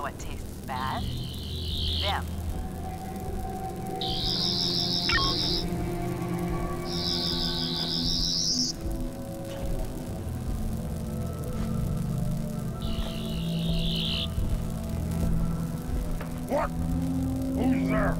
know what tastes bad? Them. What? Who's there?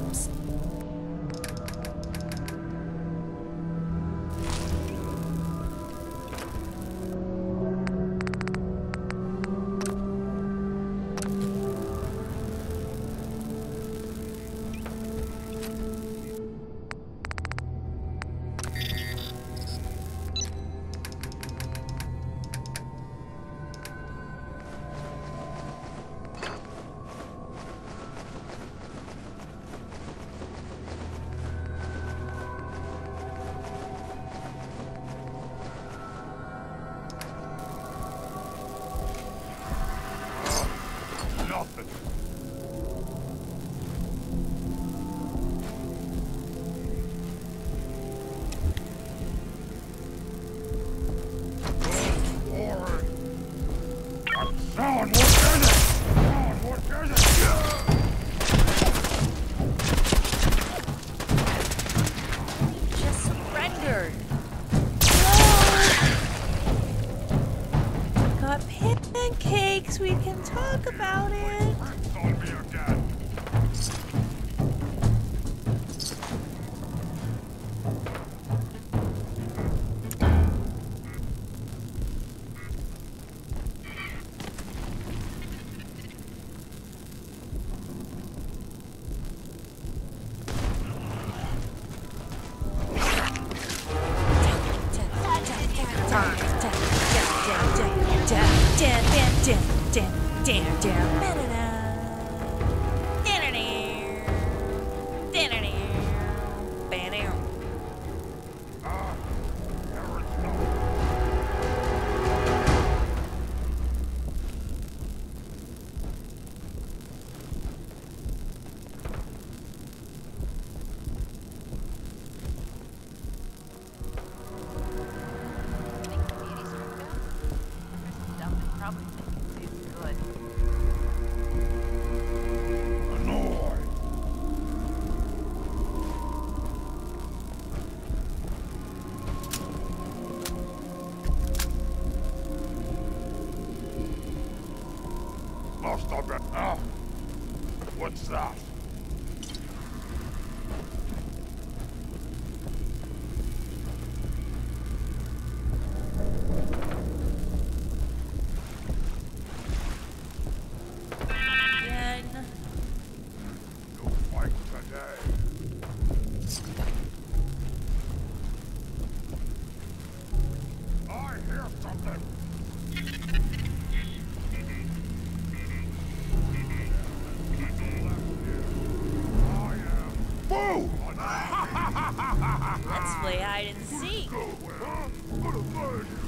Nothing. Someone, what is it? Someone, what is it? Just surrendered. Got pancakes. We can talk about it. On me again. Probably think it tastes good. Annoyed. Must have been. What's that? No fight today. I hear something. Boo! Let's play hide and seek. Go away. What a bird.